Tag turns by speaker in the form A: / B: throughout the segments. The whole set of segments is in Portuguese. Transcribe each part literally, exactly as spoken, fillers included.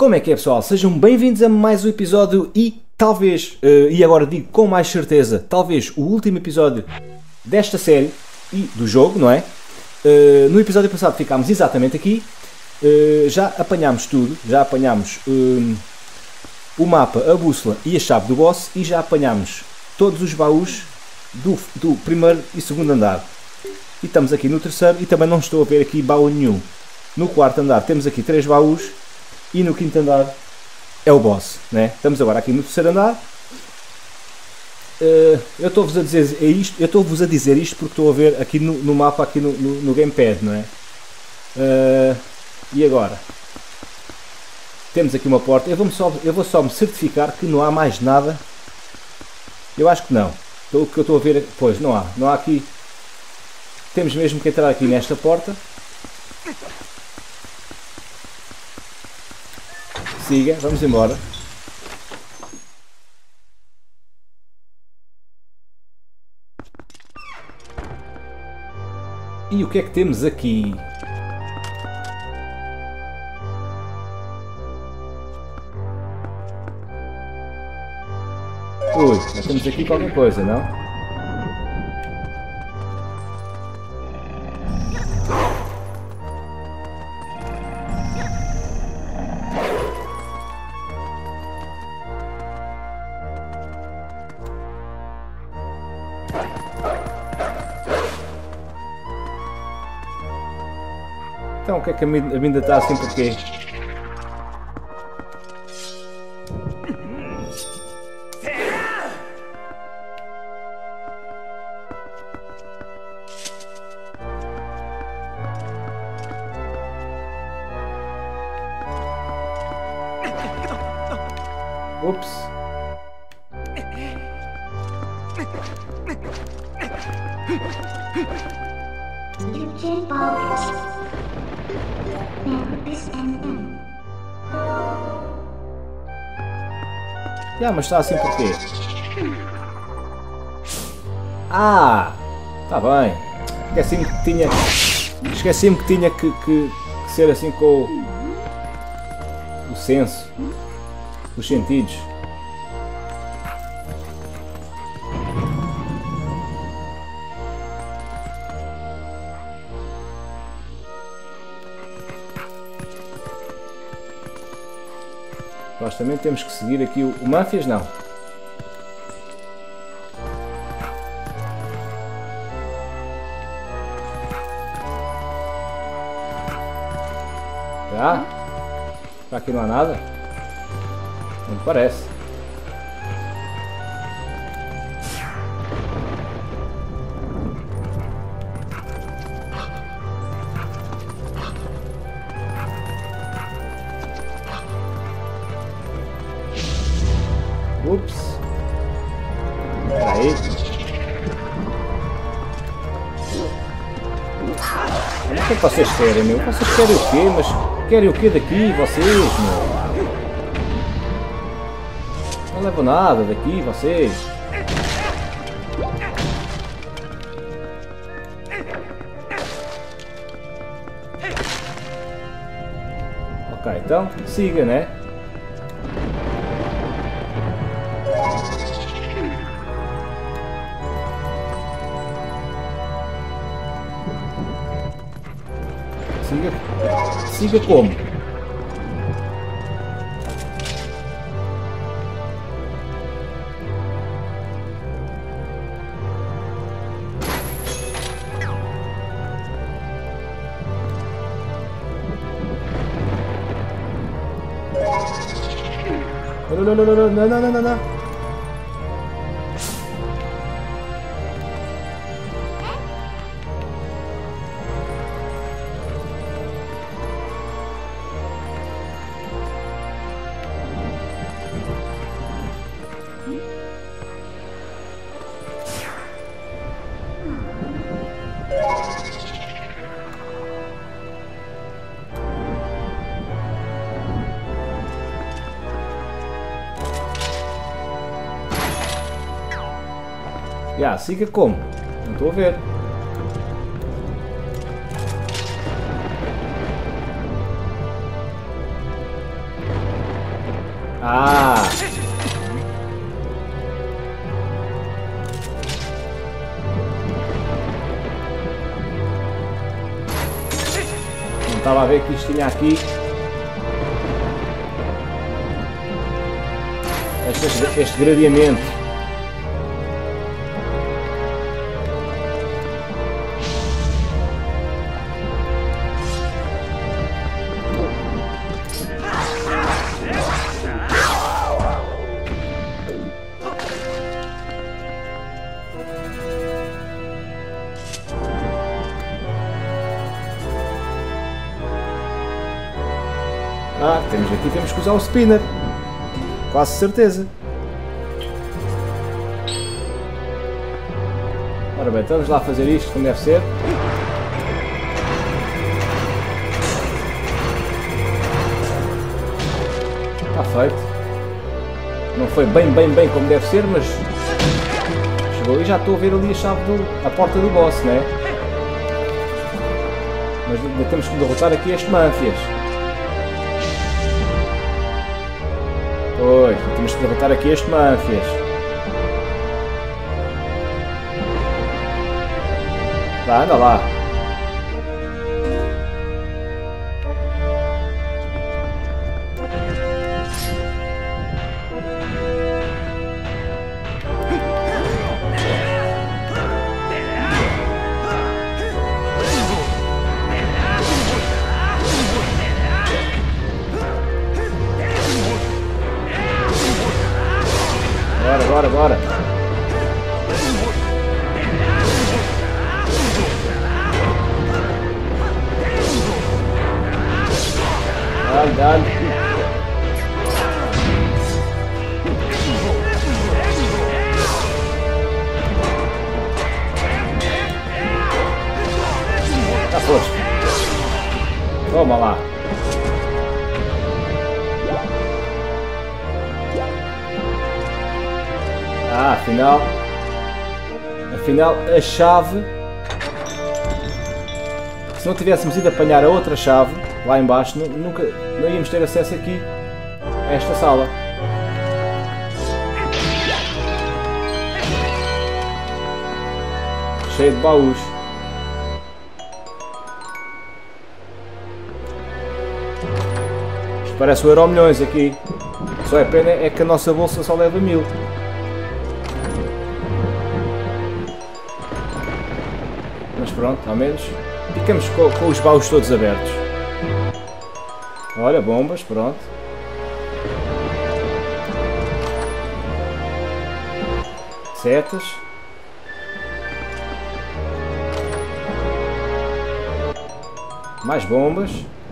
A: Como é que é, pessoal? Sejam bem-vindos a mais um episódio e talvez, uh, e agora digo com mais certeza, talvez o último episódio desta série e do jogo, não é? Uh, no episódio passado ficámos exatamente aqui, uh, já apanhámos tudo, já apanhámos uh, o mapa, a bússola e a chave do boss e já apanhámos todos os baús do, do primeiro e segundo andar. E estamos aqui no terceiro e também não estou a ver aqui baú nenhum. No quarto andar temos aqui três baús e no quinto andar é o boss, né? Estamos agora aqui no terceiro andar. Uh, eu estou-vos a dizer é isto, eu estou-vos a dizer isto porque estou a ver aqui no, no mapa, aqui no, no, no gamepad, não é? Uh, e agora? Temos aqui uma porta. Eu vou, só, eu vou só me certificar que não há mais nada. Eu acho que não. Pelo que eu estou a ver, pois não há. Não há aqui. Temos mesmo que entrar aqui nesta porta. Siga, vamos embora. E o que é que temos aqui? Ui, já temos aqui qualquer coisa, não? Então, o que é que a Minda está assim porquê? Ups. Ah, mas está assim porquê? Ah! Está bem. Esqueci-me que tinha. Esqueci-me que tinha que, que, que ser assim com o, o senso. Os sentidos. Nós também temos que seguir aqui o, o Máfias, não. Já? Já aqui não há nada? Não me parece. Ups. Espera aí. O que é que vocês querem, meu? Vocês querem o quê? Mas querem o quê daqui, vocês, meu? Não levo nada daqui, vocês. Ok, então siga, né? Siga, siga como? Não, não, não, não, não, não, não, não. Já, siga como? Não estou a ver. Ah! Não estava a ver que isto tinha aqui este, este gradeamento. Ah, temos aqui, temos que usar o spinner. Quase certeza. Ora bem, então vamos lá fazer isto como deve ser. Está feito. Não foi bem, bem, bem como deve ser, mas chegou e já estou a ver ali a chave do, a porta do boss, né? Mas ainda temos que derrotar aqui este Manfias. Pois, temos que derrotar aqui este Manfias. Vá, anda lá. Bora, bora, bora. Dale, dale. Já foste. Toma lá. Ah, afinal, afinal a chave, se não tivéssemos ido apanhar a outra chave lá embaixo, nunca, não íamos ter acesso aqui a esta sala. Cheio de baús. Isto parece o Euro Milhões aqui. Só é pena é que a nossa bolsa só leva mil. Mas pronto, ao menos ficamos com, com os baús todos abertos. Olha, bombas, pronto. Setas. Mais bombas.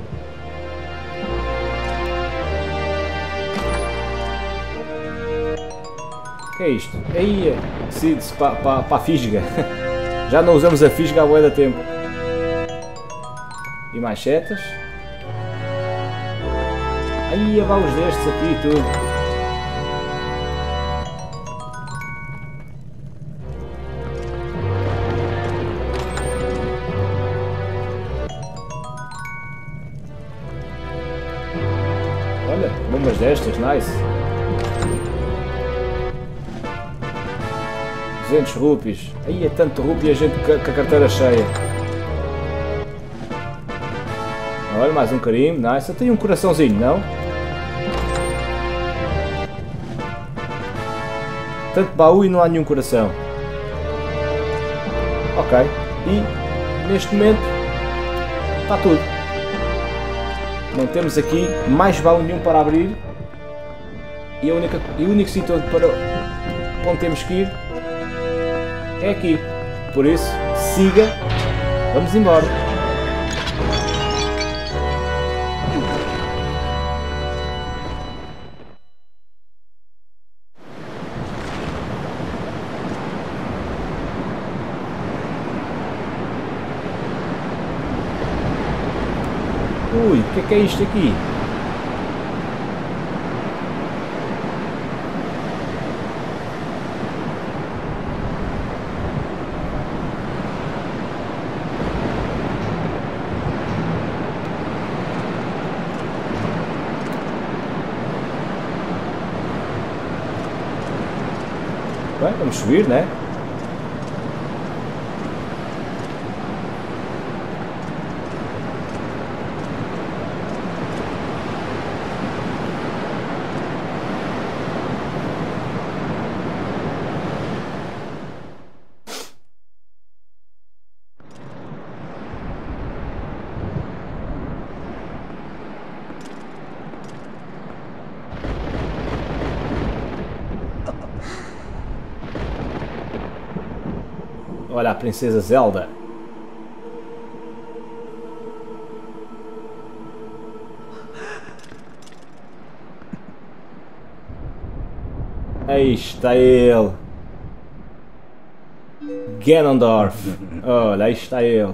A: O que é isto? Aí, decide-se para pa, pa a fisga. Já não usamos a fisga há bué de tempo. E mais setas. Aí, baús destes aqui e tudo. Olha, bombas destas, nice. duzentos rupias. Aí é tanto rupia a gente com a carteira cheia. Olha, mais um carimbo, nice. Eu tenho um coraçãozinho, não? Tanto baú e não há nenhum coração. Ok. E neste momento está tudo. Não temos aqui mais baú nenhum para abrir. E, a única, e o único sítio onde, para, onde temos que ir é aqui. Por isso, siga. Vamos embora. Ui, o que é que é isto aqui? Bem, vamos subir, né? Olha a Princesa Zelda. Aí está ele. Ganondorf. Olha, aí está ele.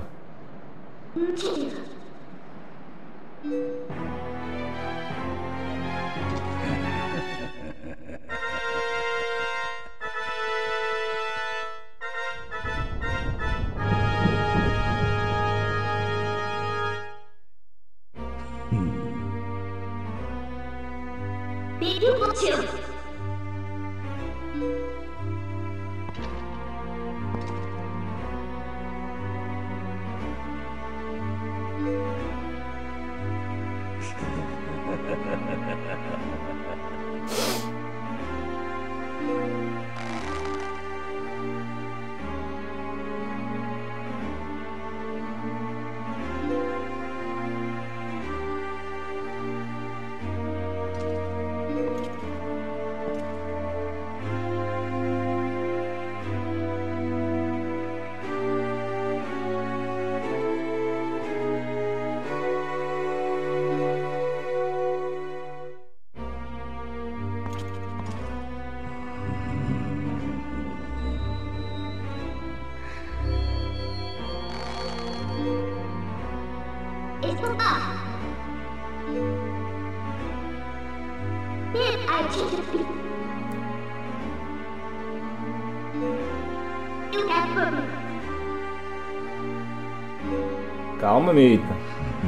A: Calma, Mita.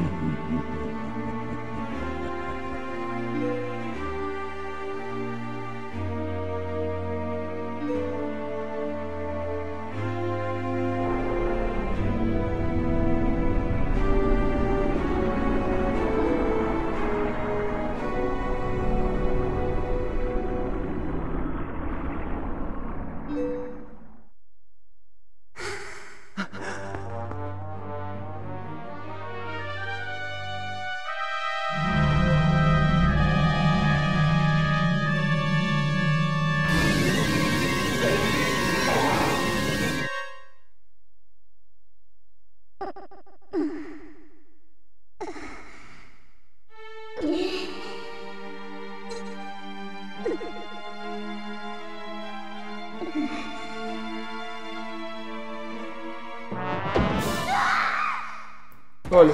A: Olha.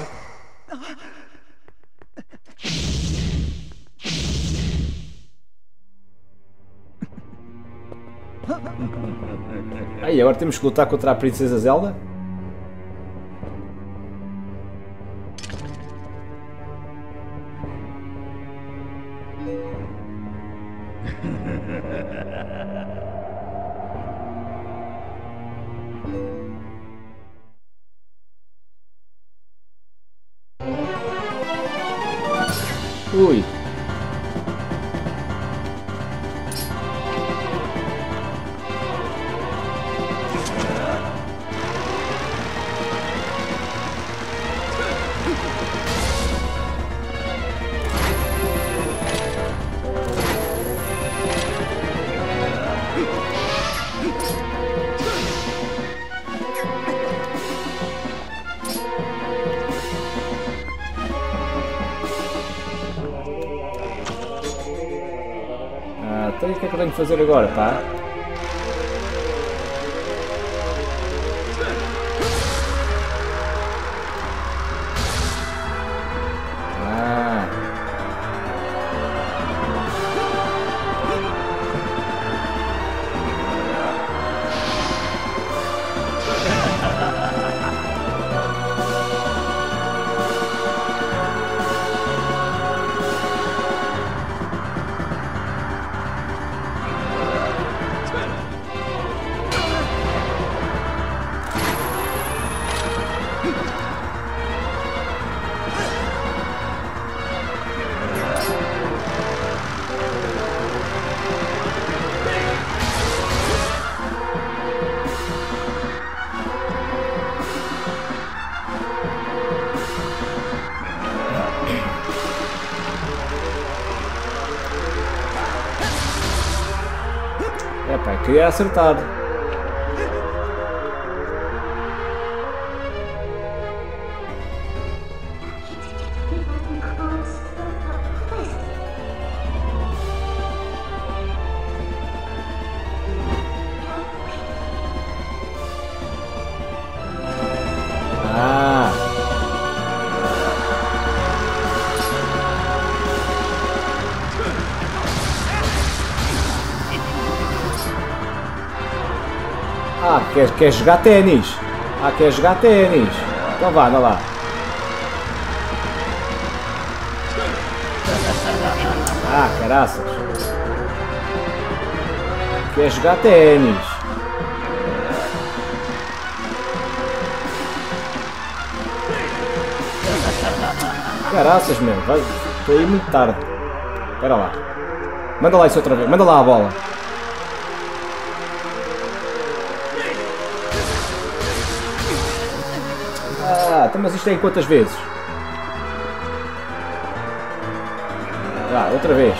A: Aí, agora temos que lutar contra a Princesa Zelda? Ui. Então o que é que eu tenho que fazer agora, pá? Ah. Pai, queria acertar. Ah. Ah, quer, quer jogar ténis? Ah, quer jogar ténis? Então vá, anda lá. Ah, caraças. Quer jogar ténis? Caraças, meu. Vai, estou aí muito tarde. Espera lá. Manda lá isso outra vez. Manda lá a bola. Ah, então, mas isto é em quantas vezes? Ah, outra vez.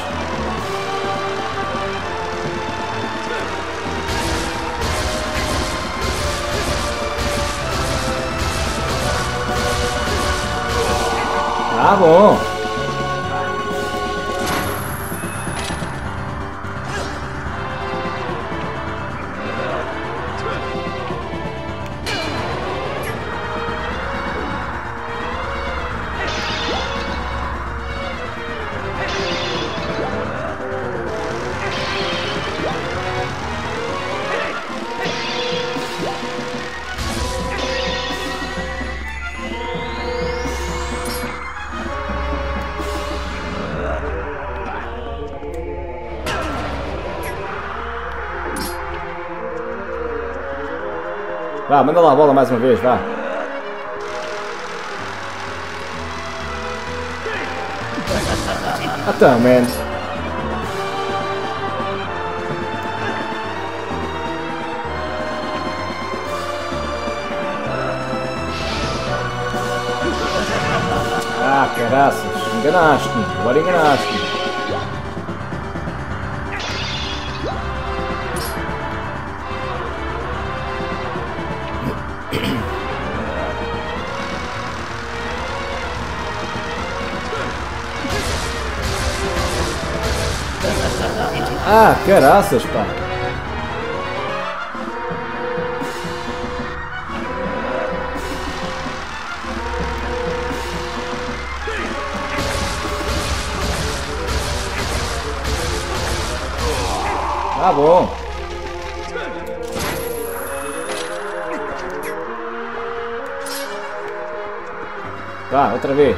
A: Ah, bom. Vá, manda lá a bola mais uma vez, vá. Então, man. Ah, caraças. Enganaste-me. Agora enganaste-me. Ah, caraças, pá. Tá bom. Tá, outra vez.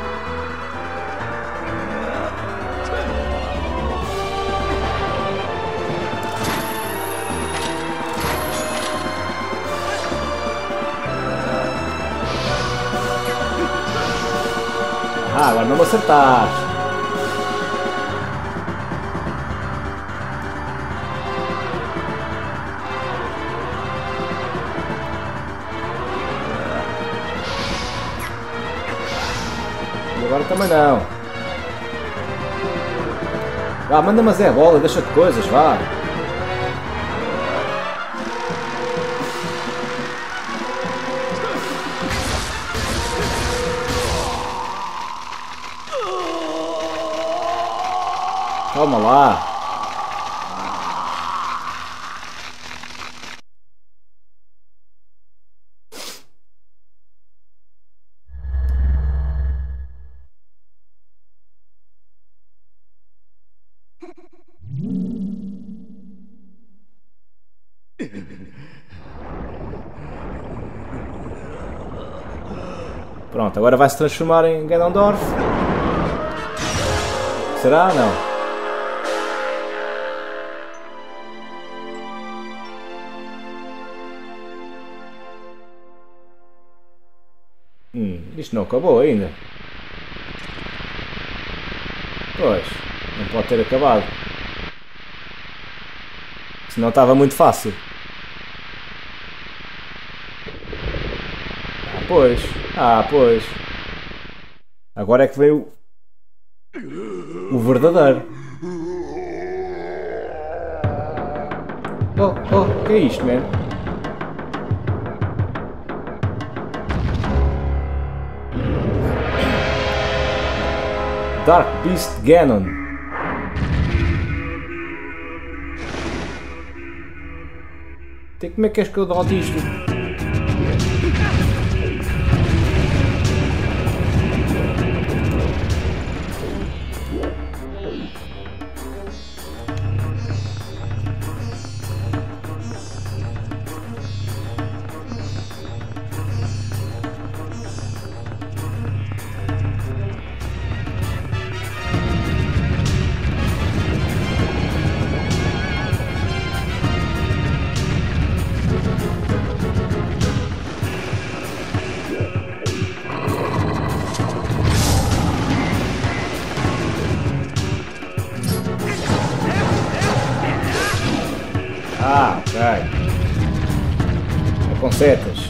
A: Ah, agora não me acertaste. E agora também não. Vá, manda mas é a bola, deixa de coisas, vá. Calma lá. Pronto, agora vai se transformar em Ganondorf. Será? Não. Hum, isto não acabou ainda. Pois, não pode ter acabado. Senão estava muito fácil. Ah, pois. Ah, pois. Agora é que veio o verdadeiro. oh, oh, que é isto, man? Dark Beast Ganon. Tem como é que és que eu derroto isto? Ah, ok. É com setas.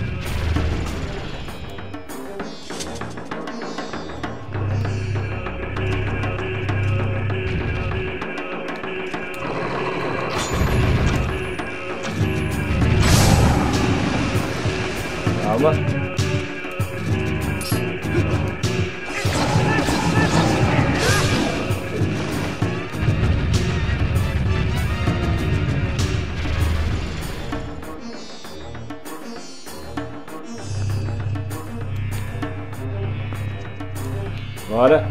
A: Calma. Bora.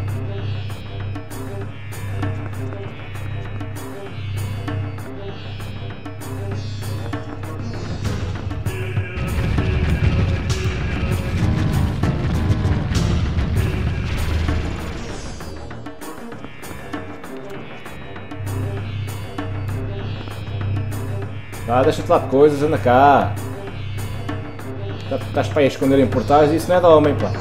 A: Ah, deixa-te lá de coisas, anda cá. Estás para aí a esconder em portais e isso não é de homem, pá.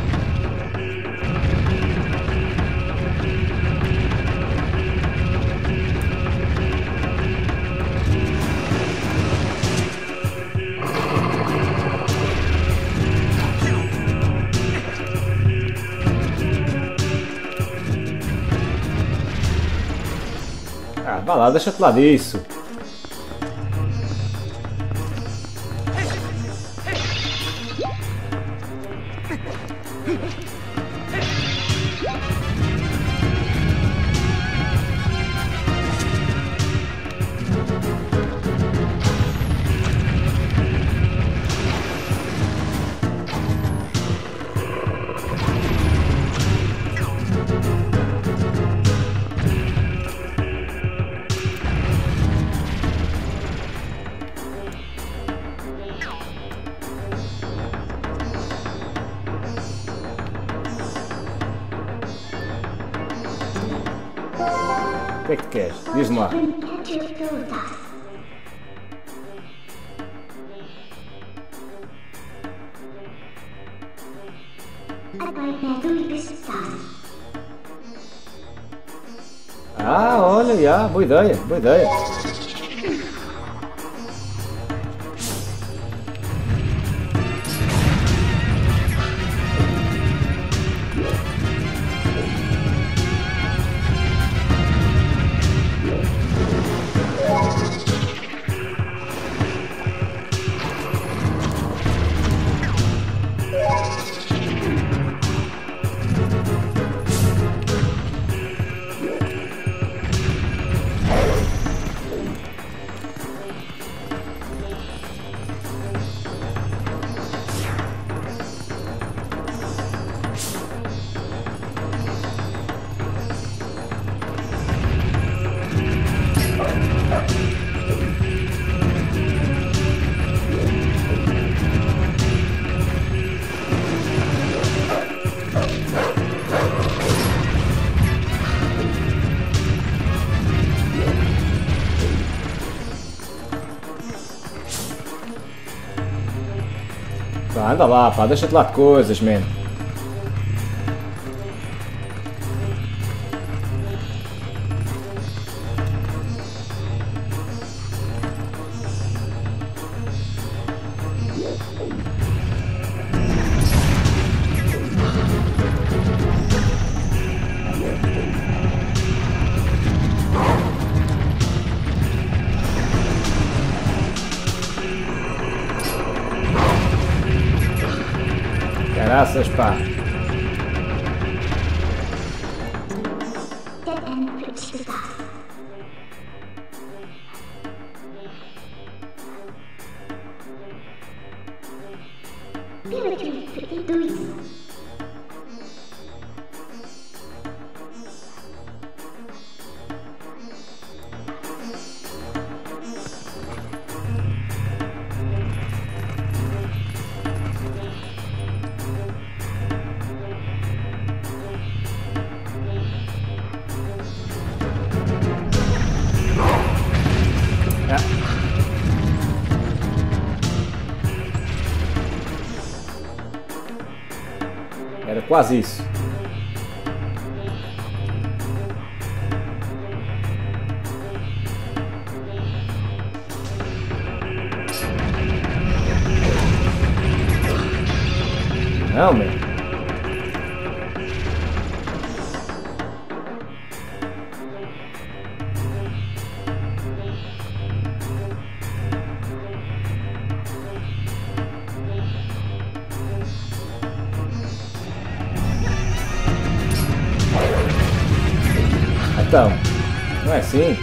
A: Ah, vá lá, deixa-te lá disso. O que é que tu queres? Diz-me lá. Ah, olha, já, boa ideia, boa ideia. Pá, anda lá, pá, deixa-te lá de coisas, man. Caraças, pá. Era quase isso. Não, meu. Então, não é assim?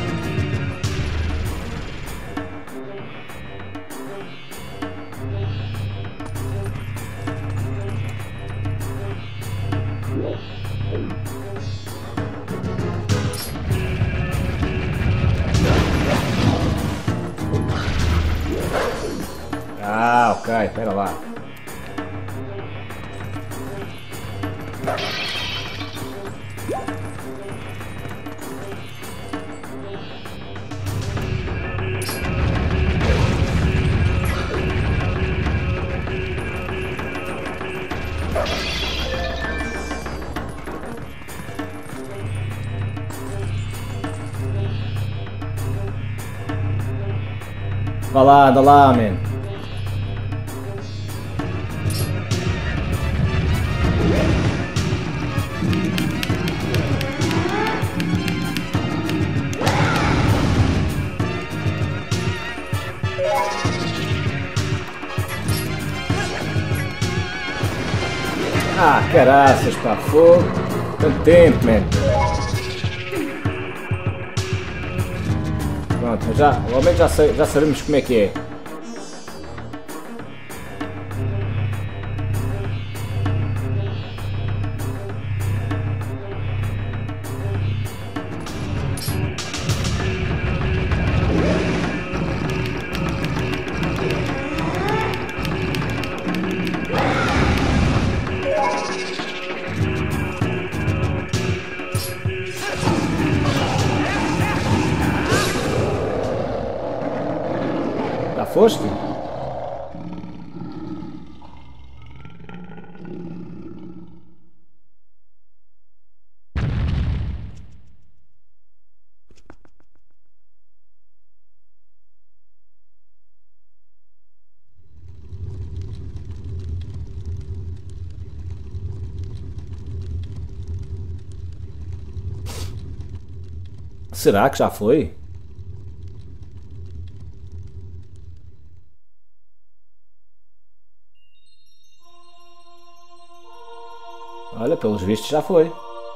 A: Ah, ok, pera lá. Vá lá, anda lá, man. Ah, caraças, pá, fogo. Tanto tempo, man. Pronto, já, ao menos já, sei, já sabemos como é que é. Já foste? Será que já foi? Olha, pelos vistos já foi.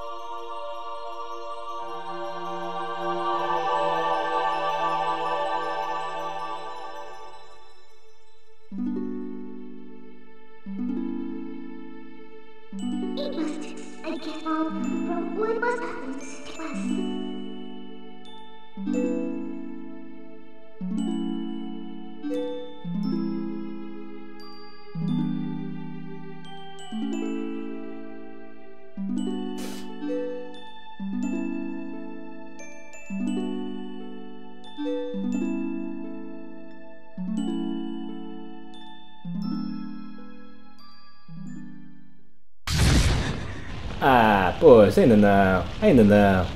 A: Ah, pois, ainda não, ainda não.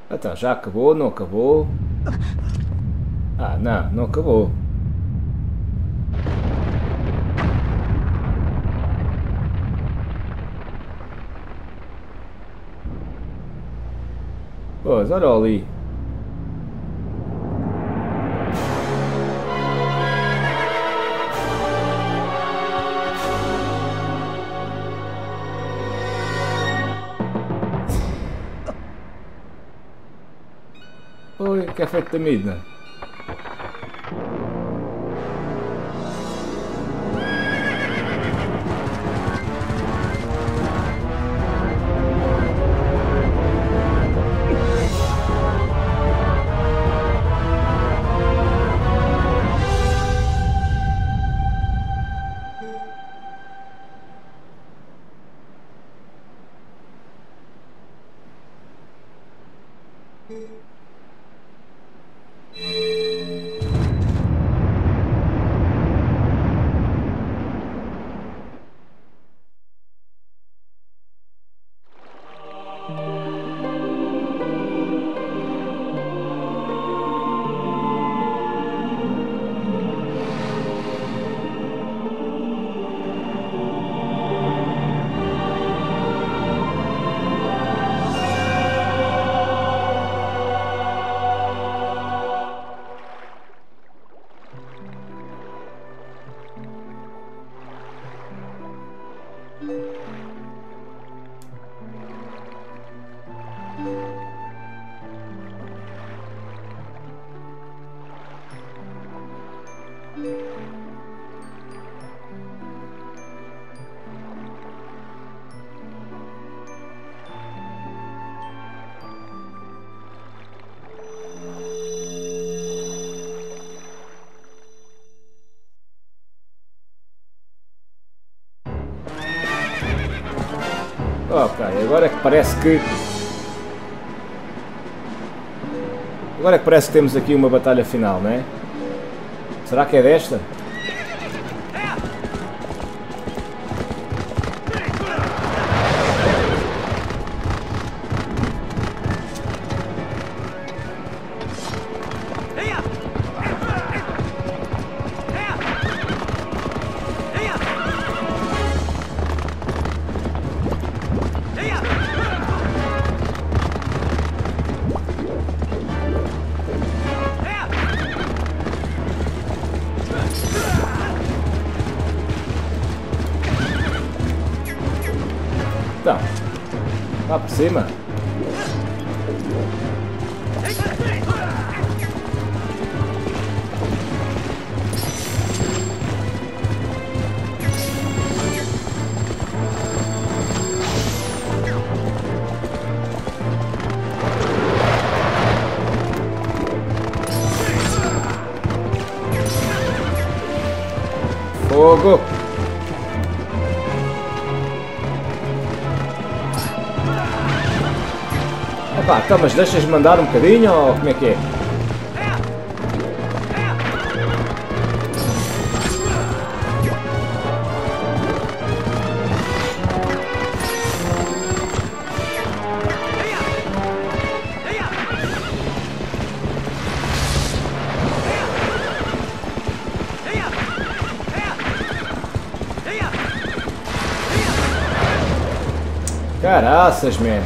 A: Então, já acabou? Não acabou? Ah, não, não acabou. Pois, olha ali. Oi, que é feito da Midna? Ok, agora é que parece que... Agora é que parece que temos aqui uma batalha final, não é? Será que é desta? Então, lá por cima. Fogo! Epá, então, mas deixas-me mandar um bocadinho ou como é que é? Caraças, man!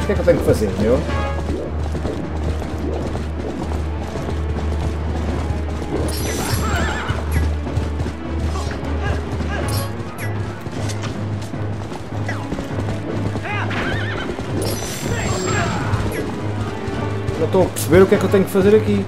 A: que é que eu tenho que fazer, meu? Não estou a perceber o que é que eu tenho que fazer aqui.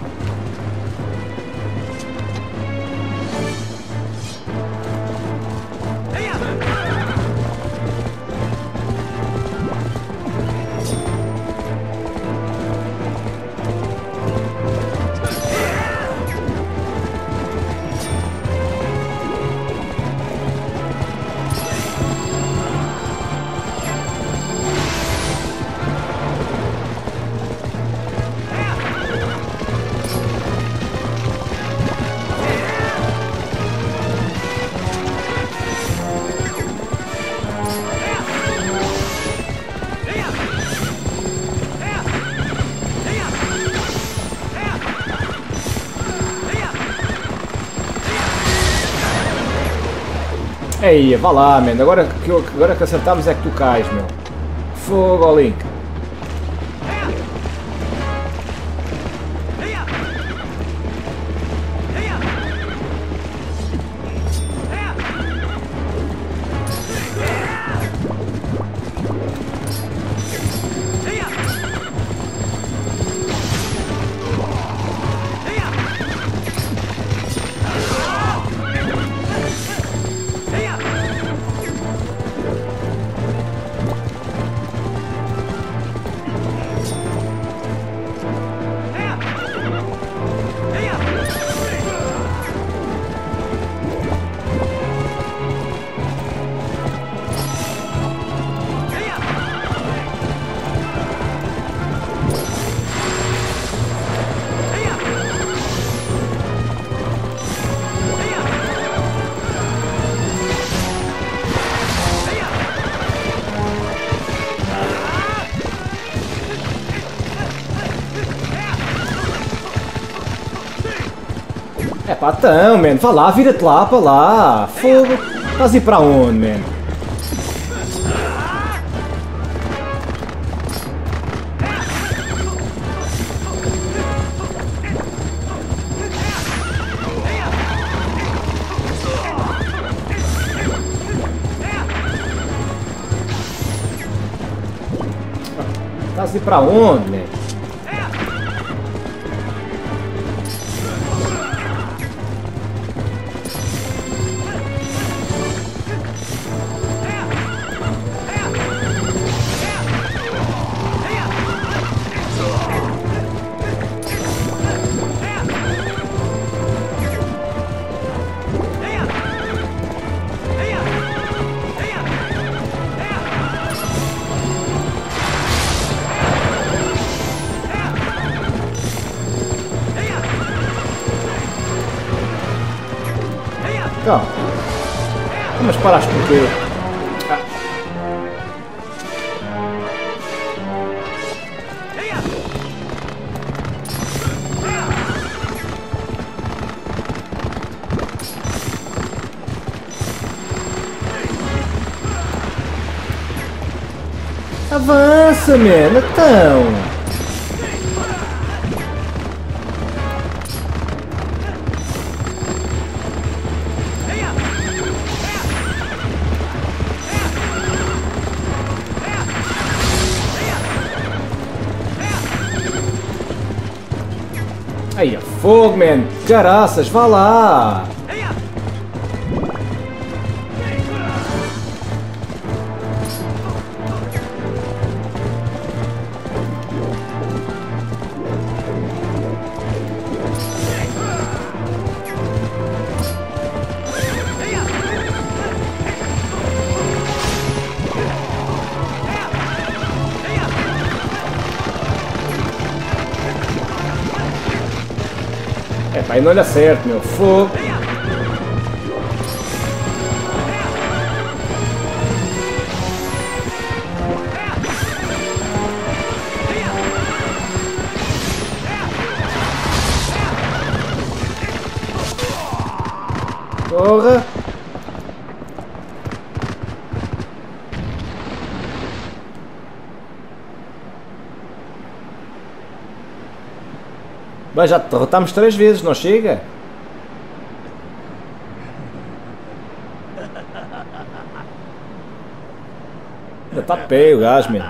A: Ei, vá lá, man. Agora que, eu, agora que acertamos é que tu cais, meu. Fogo ao Link. É pá, então, man. Vá lá, vira-te lá, para lá. Fogo. Estás a ir para onde, man? Estás a ir para onde, man? Calma. Mas paraste porque... Ah. Avança, man, então! Aí, fogo, man! Caraças, vá lá! É pá, aí não lhe acerto, meu. Fogo! Porra! Bem, já te derrotámos três vezes, não chega? Ainda está de pé o gajo, meu.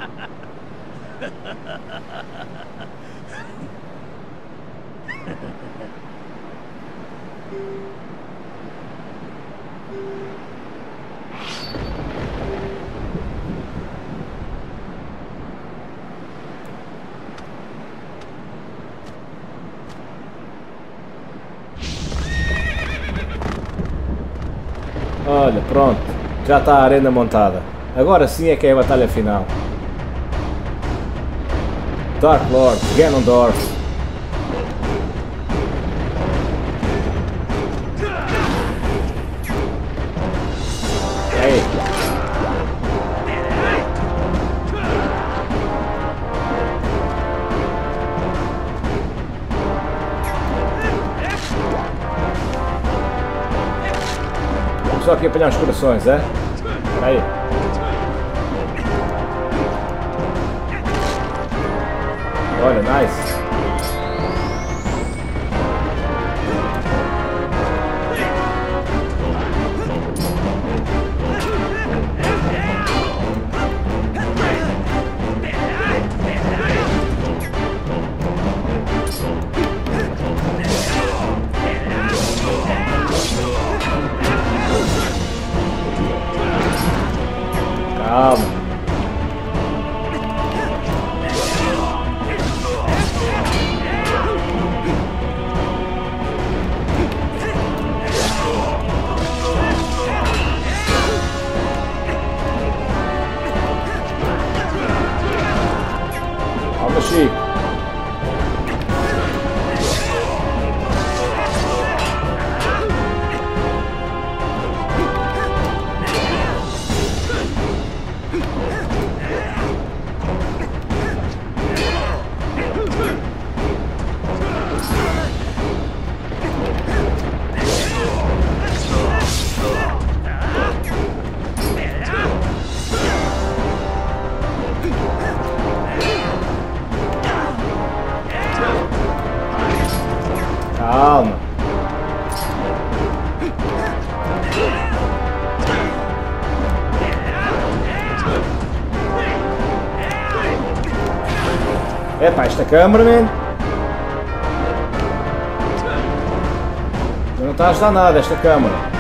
A: Olha, pronto, já está a arena montada. Agora sim é que é a batalha final. Dark Lord, Ganondorf. Ei. Vamos só aqui apanhar os corações, é? Espera aí. Olha, nice. Calma. Calma, Chico. Calma. Epá, esta câmara, man. Não está a ajudar nada esta câmara.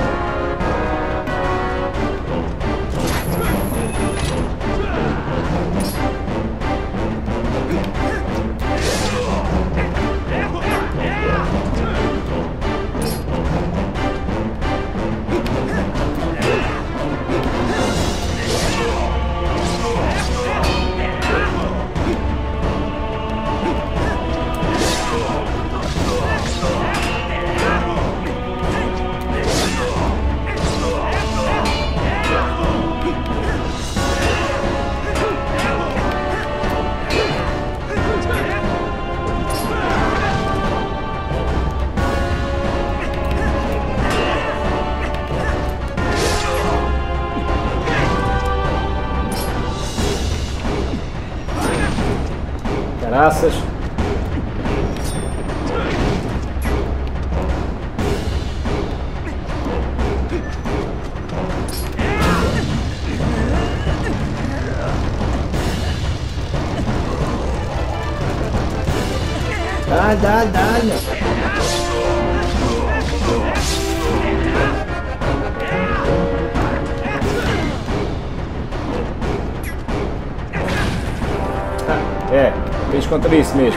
A: Caraças. Dá, dá, dá. Ah, é. Fez contra isso mesmo.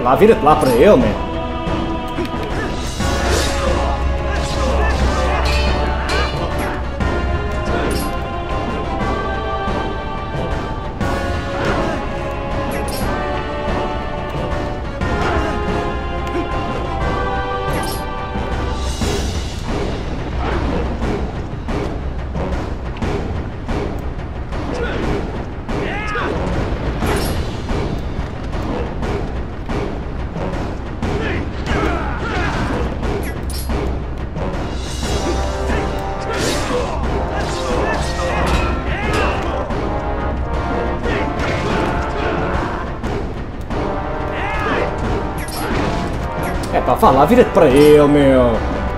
A: lá, vira-te lá para ele, man. É pá, vá lá, vira-te para ele, meu.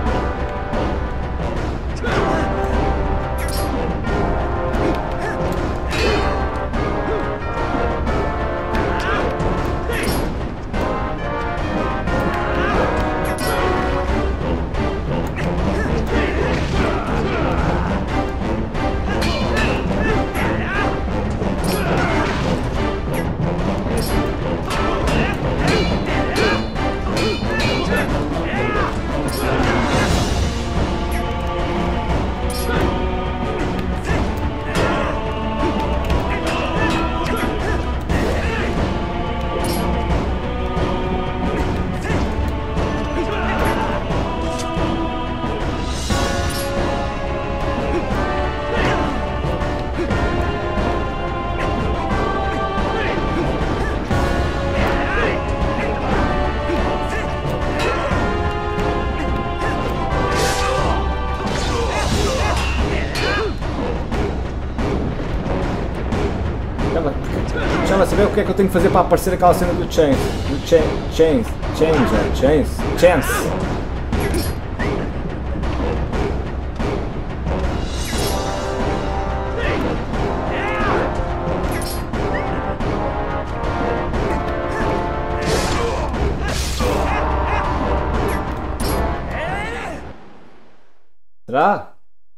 A: Já vai saber o que é que eu tenho que fazer para aparecer aquela cena do Chains. Do Chains. Chains. Chains. Chains. Chance. Será?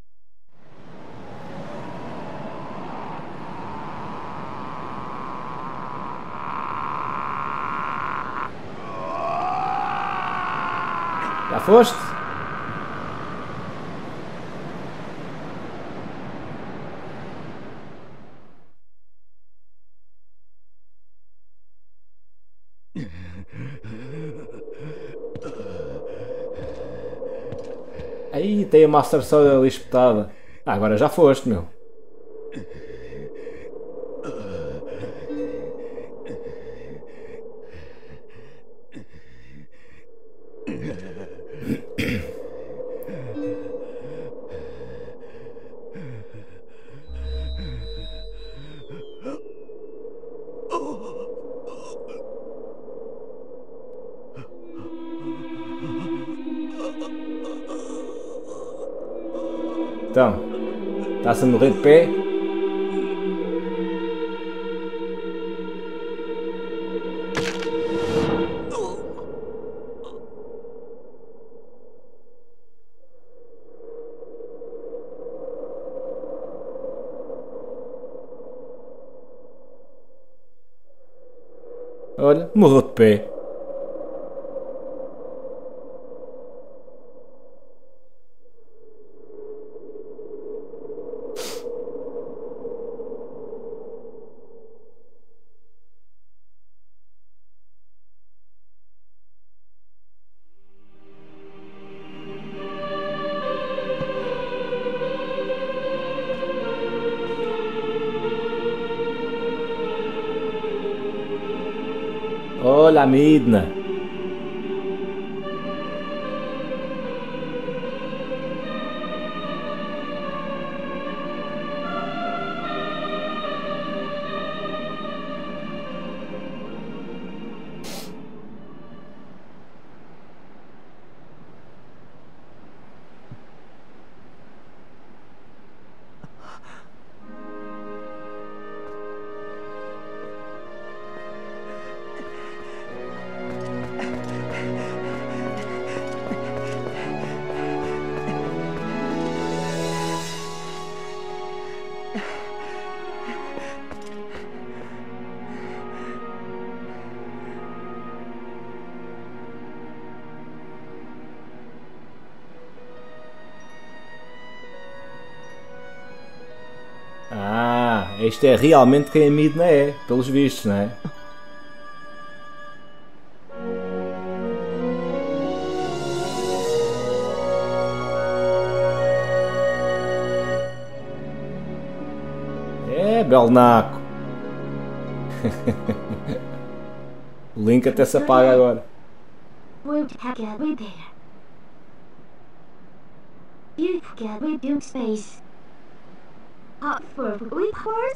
A: Já foste? Aí tem a Master Sword ali espetada. Ah, agora já foste, meu. Então, está-se a morrer de pé? Olha, morreu de pé. Olha a Midna. Ah, isto é realmente quem a Midna é, pelos vistos, não é? É, Belnaco. O Link até se apaga agora.
B: Beautiful gateway there. Beautiful gateway doom space. Hot for with horse.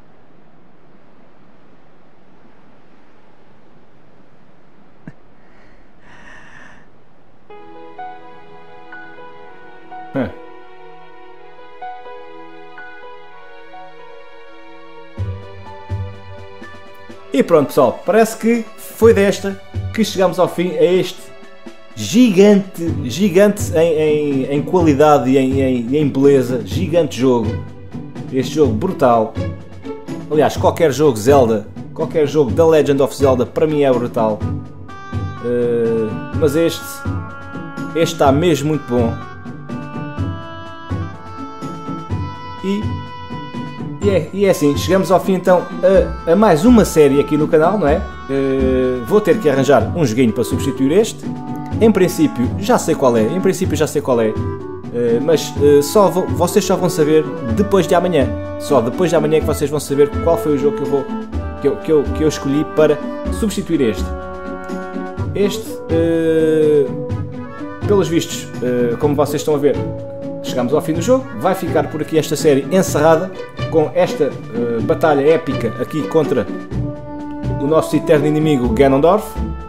A: Hum. E pronto, pessoal, parece que foi desta que chegamos ao fim a este gigante, gigante em, em, em qualidade e em, em, em beleza, gigante jogo. Este jogo brutal. Aliás, qualquer jogo Zelda, qualquer jogo da Legend of Zelda para mim é brutal. Uh, mas este, este está mesmo muito bom. E E é, e é assim, chegamos ao fim então a, a mais uma série aqui no canal, não é? Uh, vou ter que arranjar um joguinho para substituir este. Em princípio já sei qual é, em princípio já sei qual é, uh, mas uh, só vou, vocês só vão saber depois de amanhã. Só depois de amanhã é que vocês vão saber qual foi o jogo que eu, vou, que eu, que eu, que eu escolhi para substituir este. Este, uh, pelos vistos, uh, como vocês estão a ver, chegamos ao fim do jogo. Vai ficar por aqui esta série encerrada com esta uh, batalha épica aqui contra o nosso eterno inimigo Ganondorf.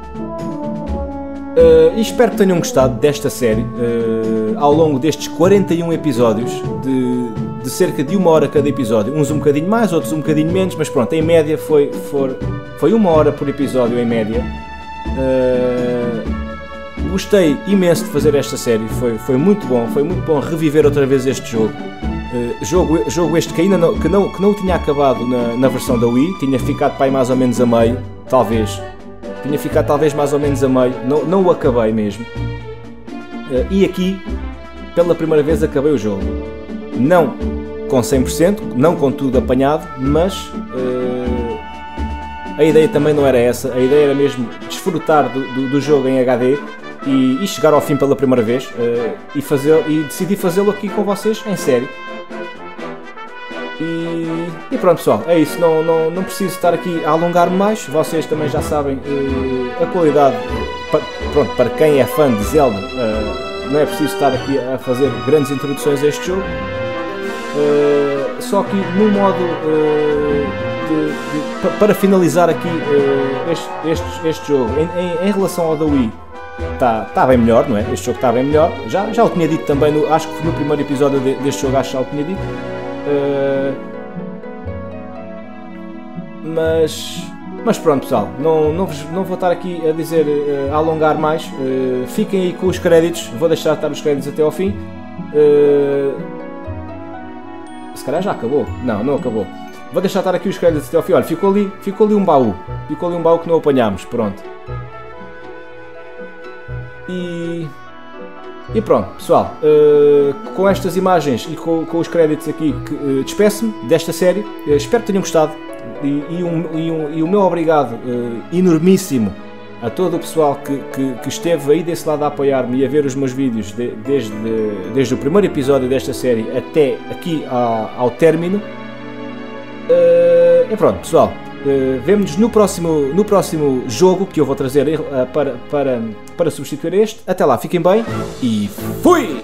A: Uh, e espero que tenham gostado desta série uh, ao longo destes quarenta e um episódios de, de cerca de uma hora cada episódio, uns um bocadinho mais, outros um bocadinho menos, mas pronto, em média foi, foi, foi uma hora por episódio em média. Uh, gostei imenso de fazer esta série, foi, foi muito bom, foi muito bom reviver outra vez este jogo. Uh, jogo, jogo este que ainda não, que não, que não tinha acabado na, na versão da Wii, tinha ficado para aí mais ou menos a meio, talvez, tinha ficado talvez mais ou menos a meio, não, não o acabei mesmo. Uh, e aqui, pela primeira vez acabei o jogo, não com cem por cento, não com tudo apanhado, mas uh, a ideia também não era essa, a ideia era mesmo desfrutar do, do, do jogo em H D e, e chegar ao fim pela primeira vez uh, e, fazer, e decidi fazê-lo aqui com vocês em série. E, e pronto, pessoal, é isso, não, não, não preciso estar aqui a alongar mais, vocês também já sabem uh, a qualidade, uh, pa, pronto, para quem é fã de Zelda, uh, não é preciso estar aqui a fazer grandes introduções a este jogo, uh, só que no modo, uh, de, de, para finalizar aqui uh, este, este, este jogo, em, em, em relação ao da Wii, está tá bem melhor, não é? Este jogo está bem melhor, já, já o tinha dito também, no, acho que no primeiro episódio de, deste jogo, acho que já o tinha dito. Uh, mas, mas pronto, pessoal, não, não, vos, não vou estar aqui a dizer, uh, a alongar mais. Uh, fiquem aí com os créditos, vou deixar de estar os créditos até ao fim. Uh, se calhar já acabou, não, não acabou. Vou deixar de estar aqui os créditos até ao fim. Olha, ficou ali, ficou ali um baú, ficou ali um baú que não apanhámos, pronto. E... E pronto, pessoal, uh, com estas imagens e com, com os créditos aqui, uh, despeço-me desta série. Uh, espero que tenham gostado e, e, um, e, um, e o meu obrigado uh, enormíssimo a todo o pessoal que, que, que esteve aí desse lado a apoiar-me e a ver os meus vídeos de, desde, desde o primeiro episódio desta série até aqui ao, ao término. Uh, e pronto, pessoal. Uh, vemo-nos no próximo, no próximo jogo que eu vou trazer uh, para, para, para substituir este. Até lá, fiquem bem e fui!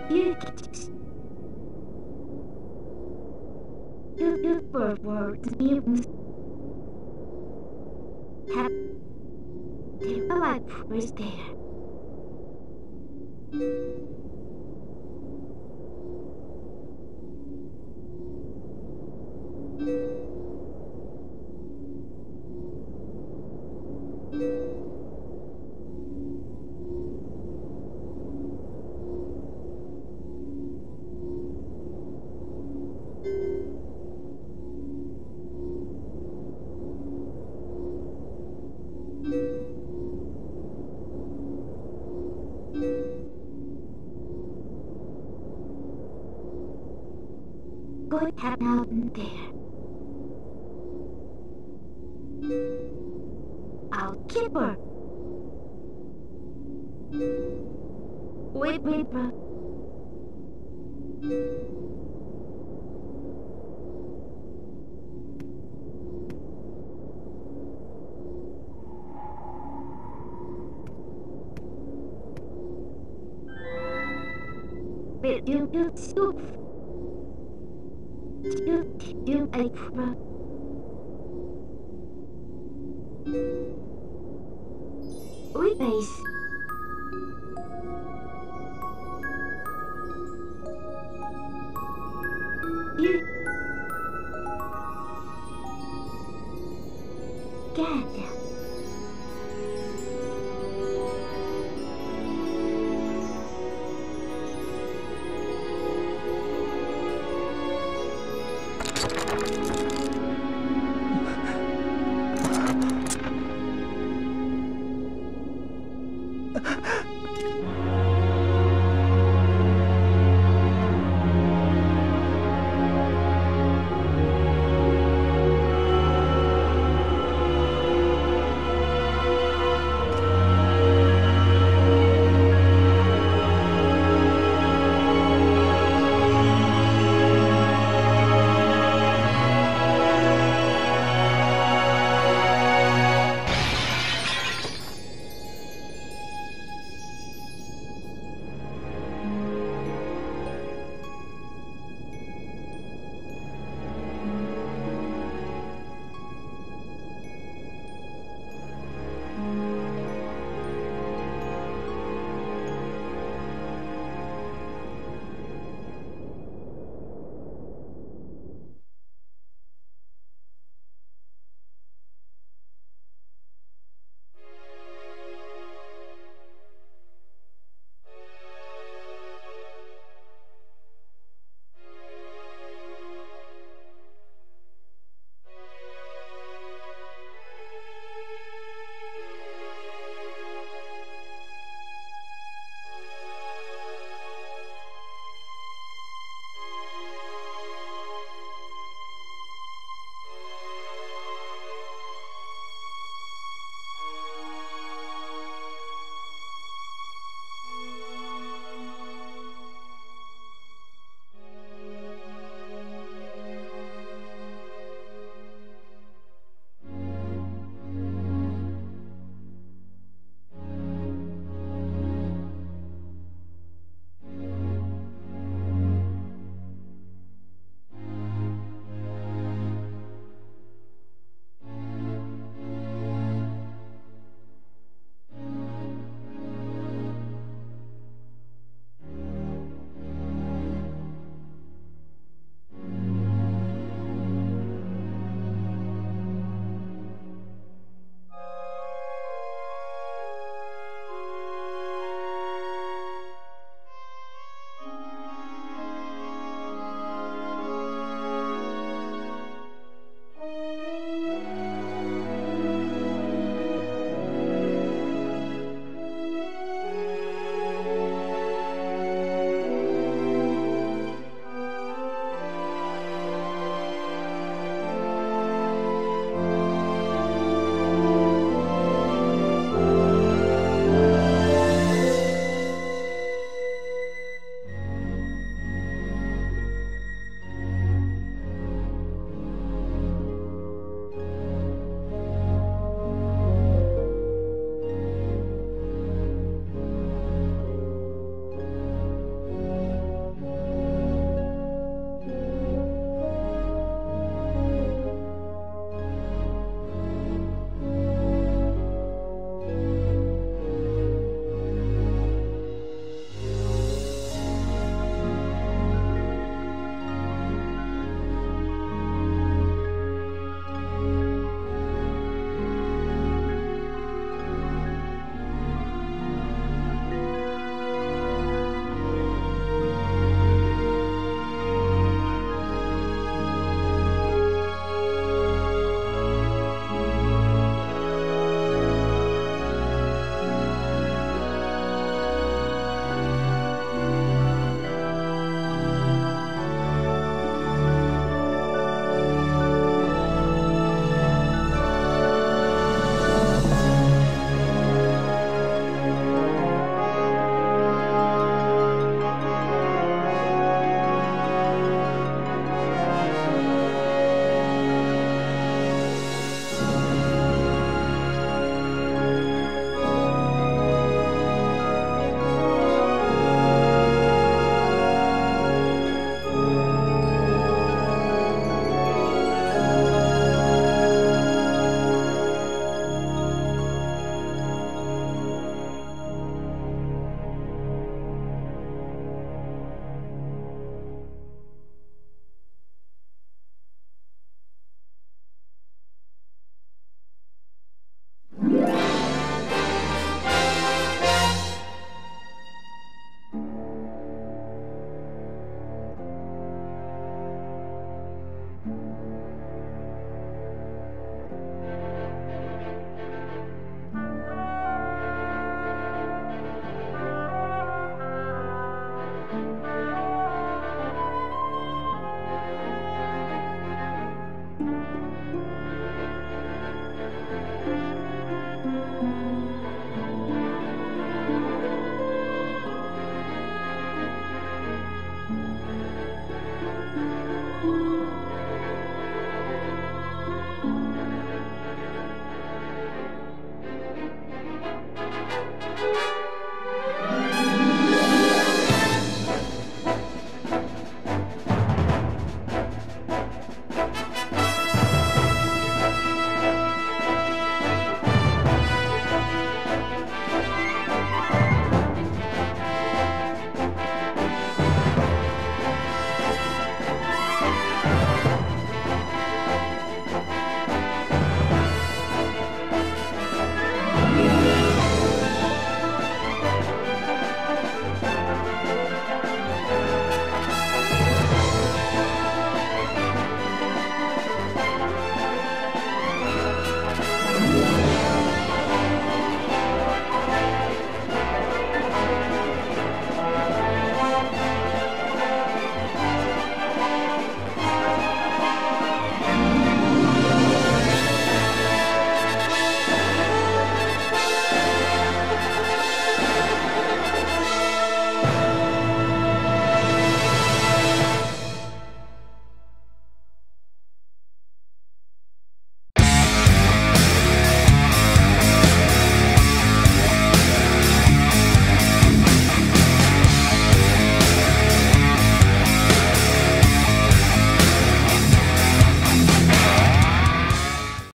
B: You you for words mutants have a life was there. Good have out there. I'll keep her. Wait, wait, bro. Wait, you, you, soup. You, you, I, bro. We base. You. Get.